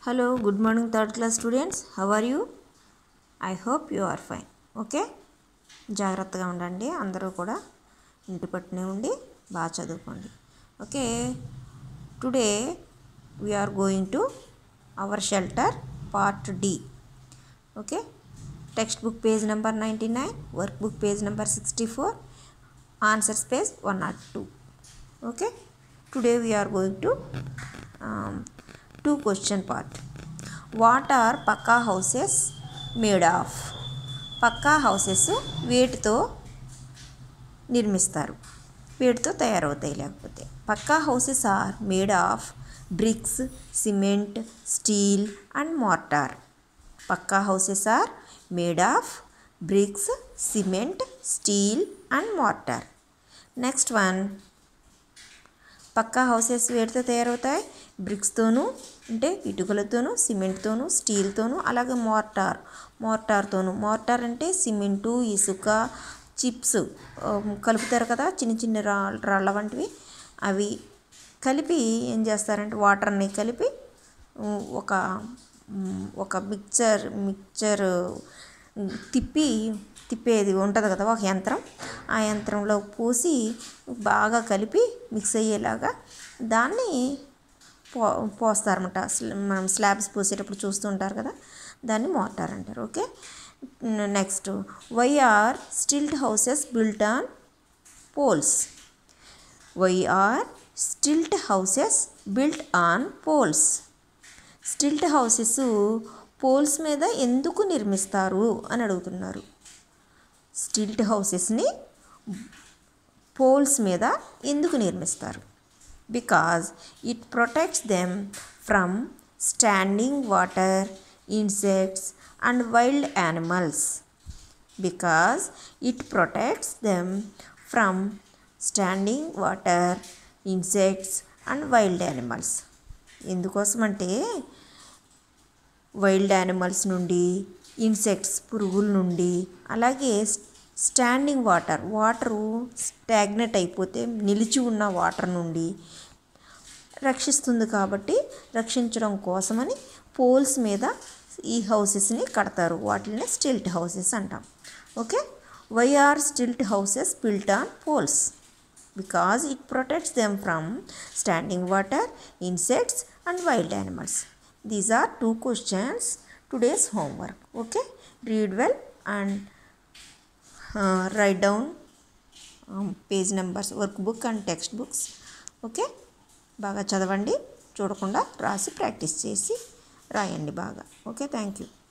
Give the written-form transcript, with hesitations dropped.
Hello, good morning third class students. How are you? I hope you are fine. Okay? జాగ్రత్తగా ఉండండి అందరూ కూడా ఇంటి పట్టునే ఉండి బాగా చదువుకోండి. Okay, today we are going to our shelter part D. Okay, textbook page number 99, workbook page number 64, answers page 102. Okay, today we are going to 2 question part. What are pucca houses made of? Pucca houses వేటితో నిర్మిస్తారు, వేటితో తయారవుతాయి. లేకపోతే pucca houses are made of bricks, cement, steel and mortar. Pucca houses are made of bricks, cement, steel and mortar. Next one, pucca houses వేటితో తయారవుతాయి? బ్రిక్స్తోనూ అంటే ఇటుకలతోనూ, సిమెంట్తోనూ, స్టీల్తోనూ, అలాగే మోర్టార్తోనూ. మోర్టార్ అంటే సిమెంటు, ఇసుక, చిప్స్ కలుపుతారు కదా, చిన్న చిన్న రాళ్ళ వంటివి. అవి కలిపి ఏం చేస్తారంటే వాటర్ని కలిపి ఒక మిక్చర్ తిప్పేది ఉంటుంది కదా ఒక యంత్రం. ఆ యంత్రంలో పోసి బాగా కలిపి మిక్స్ అయ్యేలాగా దాన్ని పోస్తారన్నమాట. మనం స్లాబ్స్ పోసేటప్పుడు చూస్తూ ఉంటారు కదా, దాన్ని మోర్టార్ అంటారు. Okay, next, why are stilt houses built on poles? Why are stilt houses built on poles? Stilt houses poles మీద ఎందుకు నిర్మిస్తారు అని అడుగుతున్నారు. స్టిల్ట్ హౌసెస్ని పోల్స్ మీద ఎందుకు నిర్మిస్తారు? Because it protects them from standing water, insects and wild animals. Because it protects them from standing water, insects and wild animals. ఎందుకోసమంటే wild animals నుండి, ఇన్సెక్ట్స్ పురుగుల నుండి, అలాగే స్టాండింగ్ వాటరు స్టాగ్నెట్ అయిపోతే నిలిచి ఉన్న వాటర్ నుండి రక్షిస్తుంది. కాబట్టి రక్షించడం కోసమని పోల్స్ మీద ఈ హౌసెస్ని కడతారు. వాటిని స్టిల్ట్ హౌసెస్ అంటాం. Okay, why are stilt houses built on poles? Because it protects them from standing water, insects and wild animals. These are 2 questions, today's homework. Okay, read well and write down page numbers, workbook and textbooks. Okay, బాగా చదవండి, చూడకుండా రాసి practice చేసి రాయండి బాగా. Okay, thank you.